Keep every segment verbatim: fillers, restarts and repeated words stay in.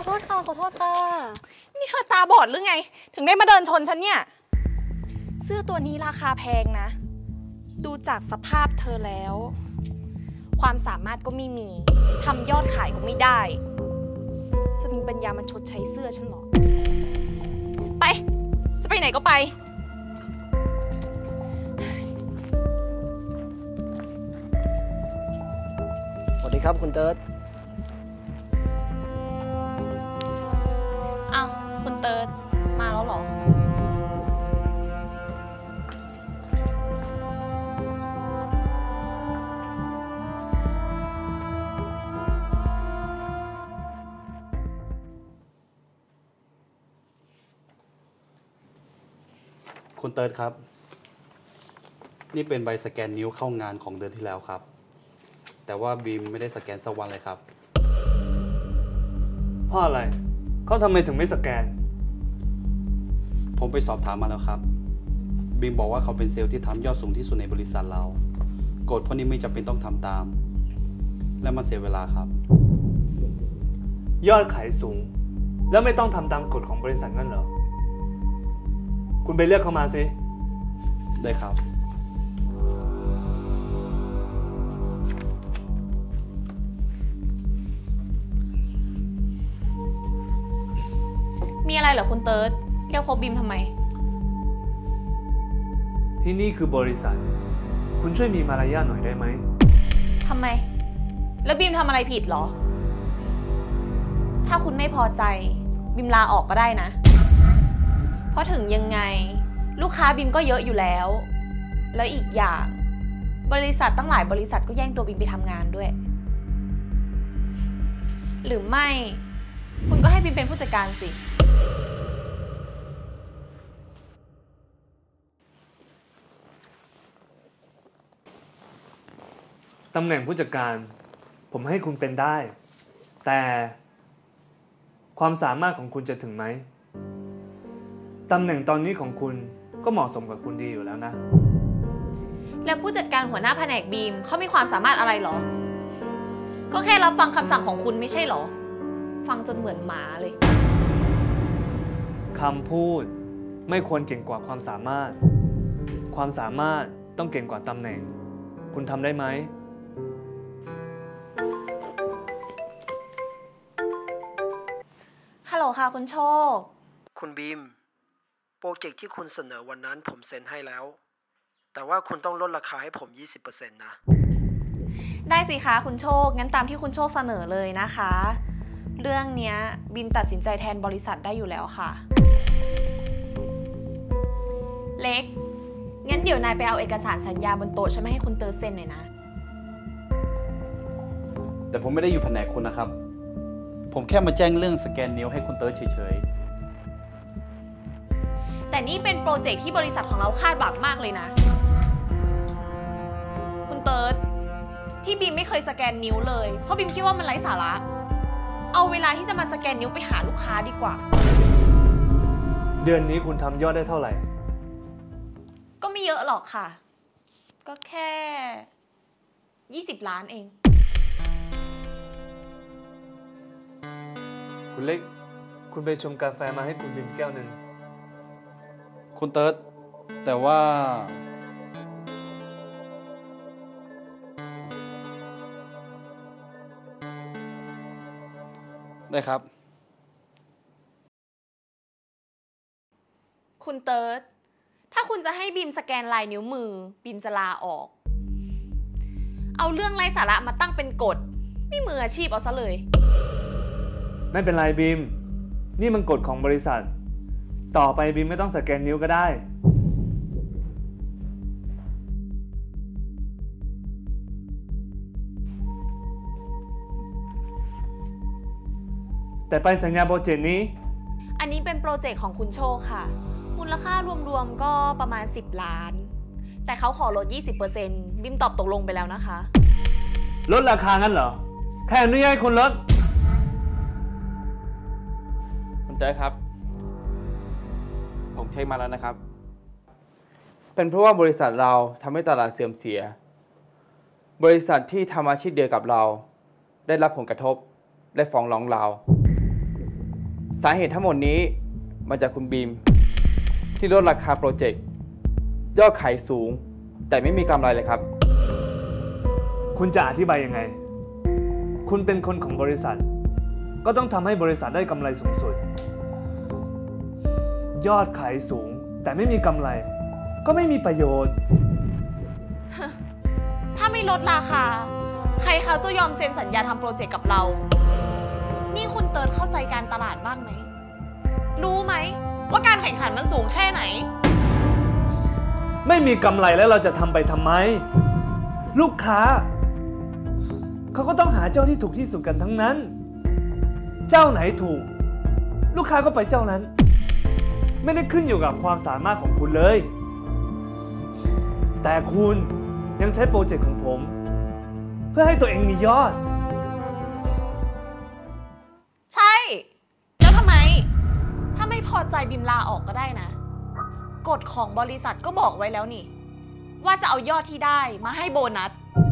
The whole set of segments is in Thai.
โทษค่ะขอโทษค่ะนี่เธอตาบอดหรือไงถึงได้มาเดินชนฉันเนี่ยเสื้อตัวนี้ราคาแพงนะดูจากสภาพเธอแล้วความสามารถก็ไม่มีทำยอดขายก็ไม่ได้จะมีปัญญามันชดใช้เสื้อฉันหรอไปจะไปไหนก็ไปสวัสดีครับคุณเติร์ดอ้าวคุณเติร์ดมาแล้วเหรอคุณเติร์ดครับนี่เป็นใบสแกนนิ้วเข้างานของเดือนที่แล้วครับแต่ว่าบีมไม่ได้สแกนสักวันเลยครับเพราะอะไรเขาทำไมถึงไม่สแกนผมไปสอบถามมาแล้วครับบีมบอกว่าเขาเป็นเซลล์ที่ทำยอดสูงที่สุดในบริษัทเรากฎพวกนี้ไม่จำเป็นต้องทำตามและมันเสียเวลาครับยอดขายสูงแล้วไม่ต้องทำตามกฎของบริษัทนั่นเหรอคุณไปเรียกเขามาสิได้ครับมีอะไรเหรอคุณเติร์ดเรียกพบบีมทำไมที่นี่คือบริษัทคุณช่วยมีมารยาทหน่อยได้ไหมทำไมแล้วบีมทำอะไรผิดเหรอถ้าคุณไม่พอใจบีมลาออกก็ได้นะเพราะถึงยังไงลูกค้าบีมก็เยอะอยู่แล้วแล้วอีกอย่างบริษัทตั้งหลายบริษัทก็แย่งตัวบีมไปทำงานด้วยหรือไม่คุณก็ให้บีมเป็นผู้จัดการสิตำแหน่งผู้จัดการผมให้คุณเป็นได้แต่ความสามารถของคุณจะถึงไหมตำแหน่งตอนนี้ของคุณก็เหมาะสมกับคุณดีอยู่แล้วนะแล้วผู้จัดการหัวหน้าแผนกบีมเขามีความสามารถอะไรหรอก็แค่รับฟังคำสั่งของคุณไม่ใช่หรอฟังจนเหมือนหมาเลยคำพูดไม่ควรเก่งกว่าความสามารถความสามารถต้องเก่งกว่าตำแหน่งคุณทำได้ไหมฮัลโหลค่ะคุณโชคคุณบีมโปรเจกต์ที่คุณเสนอวันนั้นผมเซ็นให้แล้วแต่ว่าคุณต้องลดราคาให้ผม ยี่สิบเปอร์เซ็นต์ นะได้สิคะคุณโชคงั้นตามที่คุณโชคเสนอเลยนะคะเรื่องเนี้ยบีมตัดสินใจแทนบริษัทได้อยู่แล้วค่ะเล็กงั้นเดี๋ยวนายไปเอาเอกสารสัญญาบนโต๊ะฉันมาให้คุณเติร์ดเซ็นหน่อยนะแต่ผมไม่ได้อยู่แผนกคุณนะครับผมแค่มาแจ้งเรื่องสแกนนิ้วให้คุณเติร์ดเฉยๆแต่นี่เป็นโปรเจกต์ที่บริษัทของเราคาดหวังมากเลยนะคุณเติร์ดที่บีมไม่เคยสแกนนิ้วเลยเพราะบีมคิดว่ามันไร้สาระเอาเวลาที่จะมาสแกนนิ้วไปหาลูกค้าดีกว่าเดือนนี้คุณทำยอดได้เท่าไหร่ก็ไม่เยอะหรอกค่ะก็แค่ยี่สิบล้านเองคุณเล็กคุณไปชงกาแฟมาให้คุณบิมแก้วหนึ่งคุณเติร์ดแต่ว่าได้ครับคุณเติร์ดถ้าคุณจะให้บีมสแกนลายนิ้วมือบีมจะลาออกเอาเรื่องไร้สาระมาตั้งเป็นกฎไม่มืออาชีพเอาซะเลยไม่เป็นไรบีมนี่มันกฎของบริษัทต่อไปบีมไม่ต้องสแกนนิ้วก็ได้แต่ไปสัญญาโปรเจกต์นี้อันนี้เป็นโปรเจกต์ของคุณโชคค่ะมูลค่ารวมๆก็ประมาณสิบล้านแต่เขาขอลด ยี่สิบเปอร์เซ็นต์ บิมตอบตกลงไปแล้วนะคะลดราคางั้นเหรอแค่อนุญาตให้คุณลดคุณเติร์ดครับผมเช็คมาแล้วนะครับเป็นเพราะว่าบริษัทเราทำให้ตลาดเสื่อมเสียบริษัทที่ทำอาชีพเดียวกับเราได้รับผลกระทบและฟ้องร้องเราสาเหตุทั้งหมดนี้มาจากคุณบีมที่ลดราคาโปรเจกต์ยอดขายสูงแต่ไม่มีกำไรเลยครับคุณจะอธิบายยังไง คุณเป็นคนของบริษัท ก็ต้องทำให้บริษัทได้กำไรสูงสุด ยอดขายสูงแต่ไม่มีกำไร ก็ไม่มีประโยชน์ถ้าไม่ลดราคา ใครเขาจะยอมเซ็นสัญญาทำโปรเจกต์กับเรา นี่คุณเติร์ดเข้าใจการตลาดบ้างไหม รู้ไหมว่าการแข่งขันมันสูงแค่ไหนไม่มีกำไรแล้วเราจะทำไปทำไม ลูกค้า เขาก็ต้องหาเจ้าที่ถูกที่สุดกันทั้งนั้น เจ้าไหนถูก ลูกค้าก็ไปเจ้านั้น ไม่ได้ขึ้นอยู่กับความสามารถของคุณเลย แต่คุณยังใช้โปรเจกต์ของผม เพื่อให้ตัวเองมียอดใช่ แล้วทำไม ถ้าไม่พอใจบิมลาออกก็ได้นะ กฎของบริษัทก็บอกไว้แล้วนี่ ว่าจะเอายอดที่ได้มาให้โบนัส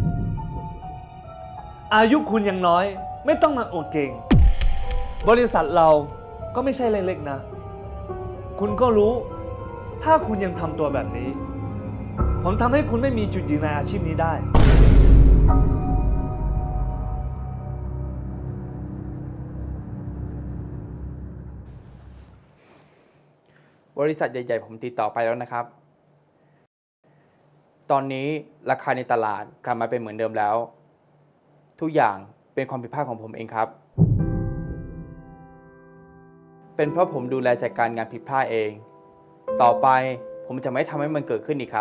อายุคุณยังน้อย ไม่ต้องมาอวดเก่ง บริษัทเราก็ไม่ใช่เล็กๆนะ คุณก็รู้ ถ้าคุณยังทำตัวแบบนี้ ผมทำให้คุณไม่มีจุดยืนในอาชีพนี้ได้บริษัทใหญ่ๆผมติดต่อไปแล้วนะครับ ตอนนี้ราคาในตลาดกลับมาเป็นเหมือนเดิมแล้ว ทุกอย่างเป็นความผิดพลาดของผมเองครับ เป็นเพราะผมดูแลจัดการงานผิดพลาดเอง ต่อไปผมจะไม่ทำให้มันเกิดขึ้นอีกครับ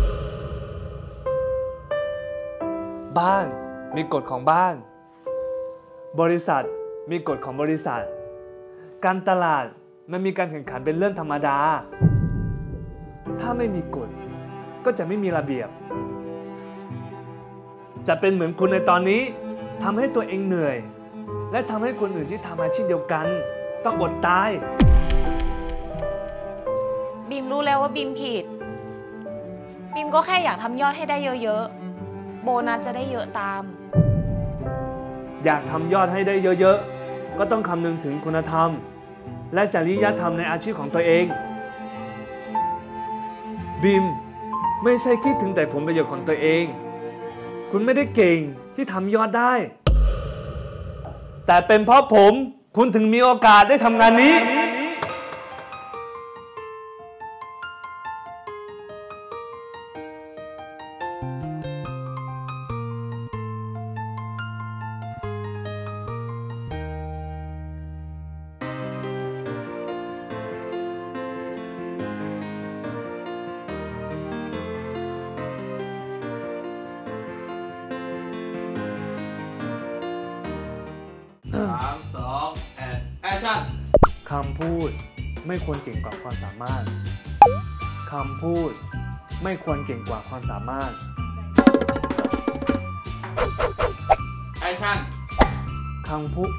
บ้านมีกฎของบ้าน บริษัทมีกฎของบริษัท การตลาดมันมีการแข่งขันเป็นเรื่องธรรมดา ถ้าไม่มีกฎก็จะไม่มีระเบียบ จะเป็นเหมือนคุณในตอนนี้ทำให้ตัวเองเหนื่อย และทำให้คนอื่นที่ทำอาชีพเดียวกันต้องอดตายบิมรู้แล้วว่าบิมผิด บิมก็แค่อยากทำยอดให้ได้เยอะๆ โบนัสจะได้เยอะตามอยากทำยอดให้ได้เยอะๆ ก็ต้องคำนึงถึงคุณธรรม และจริยธรรมในอาชีพของตัวเอง บิมไม่ใช่คิดถึงแต่ผลประโยชน์ของตัวเอง คุณไม่ได้เก่งที่ทำยอดได้ แต่เป็นเพราะผมคุณถึงมีโอกาสได้ทำงานนี้สามสองแอนแอคชั่นคำพูดไม่ควรเก่งกว่าความสามารถ คำพูดไม่ควรเก่งกว่าความสามารถแอคชั่นคำพูด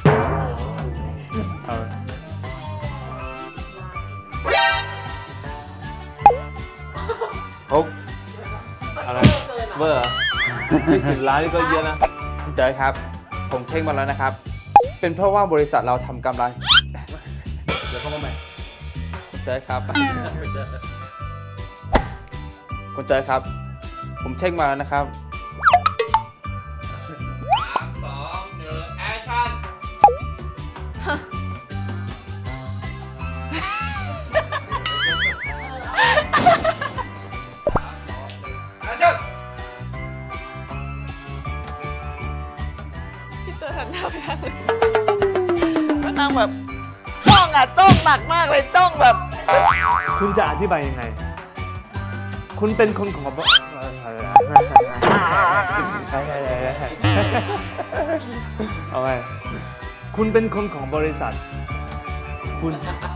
เอาโอ๊กอะไรเบอร์ไม่สิบล้านนี่ก็เยอะนะคุณเจอครับ ผมเช็คมาแล้วนะครับ เป็นเพราะว่าบริษัทเราทำกำไรเดี๋ยวเข้ามาใหม่คุณเจอครับ คุณเจอครับ ผมเช็คมาแล้วนะครับสามสองหนึ่งแอคชั่น แอคชั่นพี่เตอร์หันหน้าไปทางอื่นก็นั่งแบบจ้องอะจ้องหนักมากเลยจ้องแบบคุณจะอธิบายยังไง คุณเป็นคนของบเอาไงคุณเป็นคนของบริษัท คุณ